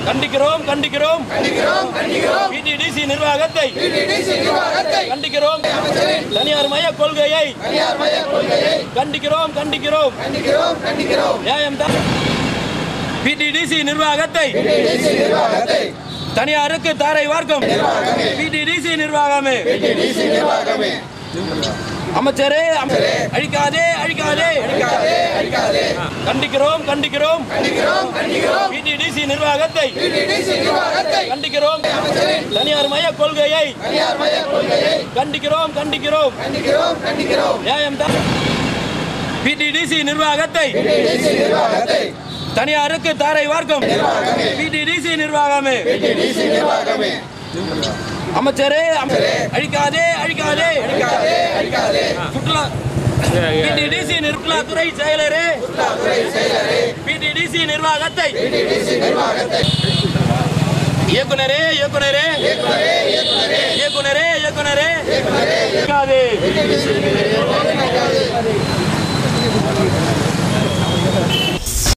கண்டிக்கிறோம் கண்டிக்கிறோம் பிடிடிசி நிர்வாகத்தை கண்டிக்கிறோம். தனியார் மய கொள்கையை கண்டிக்கிறோம் கண்டிக்கிறோம். நியாயம் தான். பிடிடிசி நிர்வாகத்தை தனியாருக்கு தாரை வார்க்கும் பிடிடிசி நிர்வாகமே. அமைச்சரே அழிக்காதே அழிக்காதே கண்டிக்கிறோம் கண்டிக்கிறோம் பிடிடிசி நிர்வாகத்தை கண்டிக்கிறோம். தனியார் மய கொள்கையை கண்டிக்கிறோம் கண்டிக்கிறோம். நியாயம் தான். பிடிடிசி நிர்வாகத்தை தனியாருக்கு தாரை வார்க்கும் பிடிடிசி நிர்வாகமே. அமைச்சரே அழிக்காதே அழிக்காதே சுற்றுலா பிடிடிசி நிர்வாகத்துறை செயலரே பிடிடிசி நிர்வாகத்தை இயக்குனரே இயக்குனரே இயக்குனரே இயக்குனரே